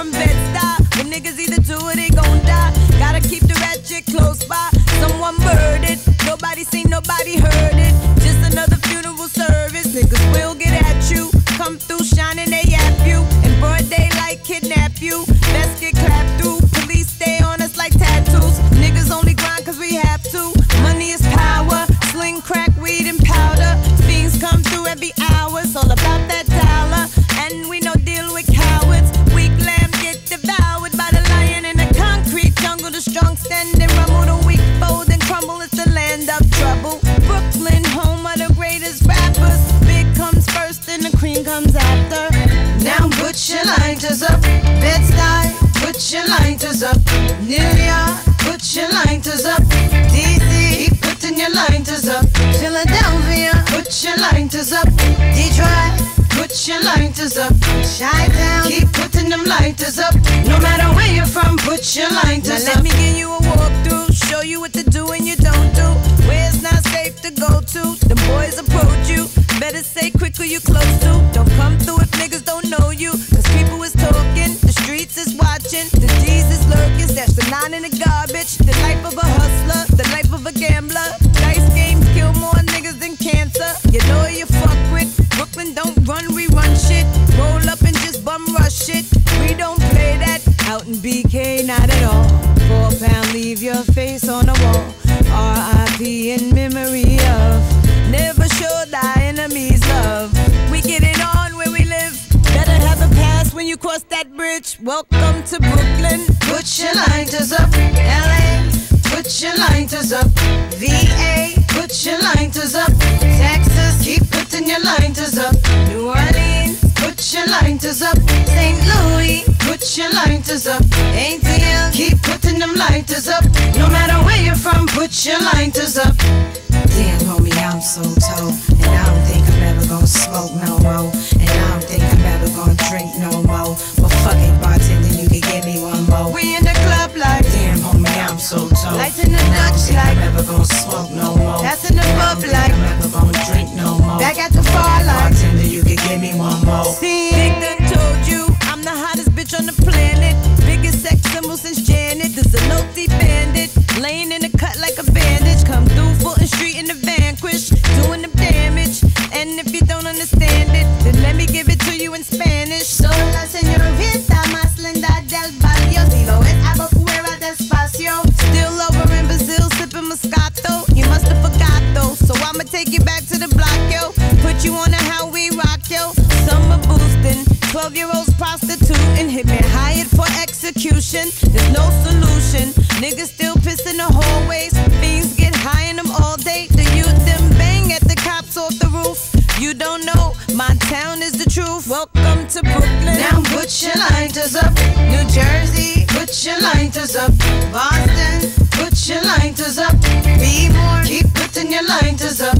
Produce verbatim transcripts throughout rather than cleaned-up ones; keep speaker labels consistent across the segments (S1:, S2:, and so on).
S1: from Bed-Stuy. When niggas either do or they gon' die. Gotta keep the ratchet close by. Someone murdered, nobody seen, nobody heard it. Just another funeral service. Niggas will get at you. Come through shining, they yap you. In broad daylight, kidnap you. Best get clapped through. Police stay on us like tattoos. Niggas only grind cause we have to. Money is power. Sling, crack, weed, and powder. Fiends come through every hour. It's all about that dollar. And we no deal with cowards. Weak lambs get devoured by the lion in the concrete jungle. The strong stand and rumble. The weak fold and crumble. It's the land of trouble. Brooklyn, home of the greatest rappers. Big comes first and the cream comes after. Now put your lighters up. Bed-Stuy, put your lighters up. New York, put your lighters up. D C, keep putting your lighters up. Philadelphia, put your lighters up. Detroit, put your lighters up. Chi-Town, keep putting them lighters up. No matter where you're from, put your lighters now up. Let me give you a walkthrough, show you what to do and you don't do. Where it's not safe to go to. The boys approach you, better say quick who you close to. Don't come through if niggas don't know you. Cause people is talking, the streets is watching. The D's is lurking, stash the nine in the garbage. The life of a hustler, the life of a gambler. Dice games kill more niggas than cancer. You know you fuck with. Brooklyn don't run, we run shit. Roll up and just bum rush it. We don't play that. Out in B K, not at all. Four pound, leave your face on the wall. R I P in memory of. Never show thy enemies love. We get it on where we live. Better have a pass when you cross that bridge. Welcome to Brooklyn. Put your lighters up. L A, put your lighters up. V A, put your lighters up. Texas, keep putting your lighters up. New Orleans, put your lighters up. Saint Louis, put your lighters up. A T L, keep putting them lighters up. No matter where you're from, put your lighters up.
S2: Damn, homie, I'm so told. And I don't think I'm ever gonna smoke no more. And I don't think I'm ever gonna drink no more. But fuck it, bartender, you can give me one more.
S1: We in the club like.
S2: Damn, homie, I'm so told.
S1: Lights in the
S2: and I don't
S1: Dutch
S2: think
S1: like.
S2: I'm ever gonna smoke no more.
S1: That's in the
S2: and
S1: pub
S2: I don't
S1: like.
S2: think I'm ever gonna drink no more.
S1: Back at the bar like.
S2: Bartender, you can give me one more.
S1: See, Big done told you I'm the hottest bitch on the planet. Biggest sex symbol since Janet. This a no-thief bandit. Laying in the cut like a bandage. Come through Fulton Street in the Vanquish. Doing the damage. And if you don't understand it, then let me give it to you in Spanish. Sola señorita más linda del barrio. Si lo es algo fuera despacio. Still over in Brazil sipping Moscato. You must have forgot though. So I'ma take you back to the block, yo. Put you on a how we rock, yo. Summer boosting. Twelve year olds prostituting. Hit me hired for execution. There's no solution. Niggas still piss in the hallways. Fiends get high in them all day. The youth them bang at the cops off the roof. You don't know, my town is the truth. Welcome to Brooklyn.
S2: Now put your lighters up.
S1: New Jersey,
S2: Put your lighters up.
S1: Boston,
S2: Put your lighters up.
S1: be more.
S2: Keep putting your lighters up.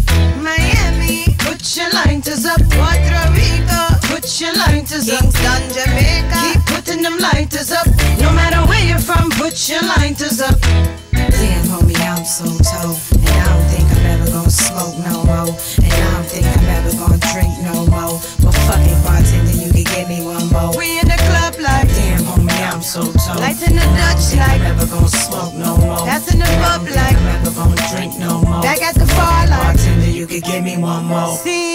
S1: Miami,
S2: Put your lighters up.
S1: Puerto Rico,
S2: Put your lighters up.
S1: Kingston, Jamaica.
S2: Keep putting them lighters up. No matter where you're from, put your lighters up. Damn, homie, I'm so told. And I don't think I'm ever gonna smoke no more. And I don't think I'm ever gonna drink no more. But fuck it, bartender, you can give me one more.
S1: We in the club like.
S2: Damn, homie, I'm so told.
S1: Lights in the
S2: And I don't
S1: Dutch
S2: think
S1: like.
S2: I'm ever gonna smoke no more.
S1: That's in the
S2: And I
S1: pub
S2: don't think
S1: like.
S2: I'm ever gonna drink no more.
S1: Back at the bar like.
S2: Bartender, you can give me one more.
S1: See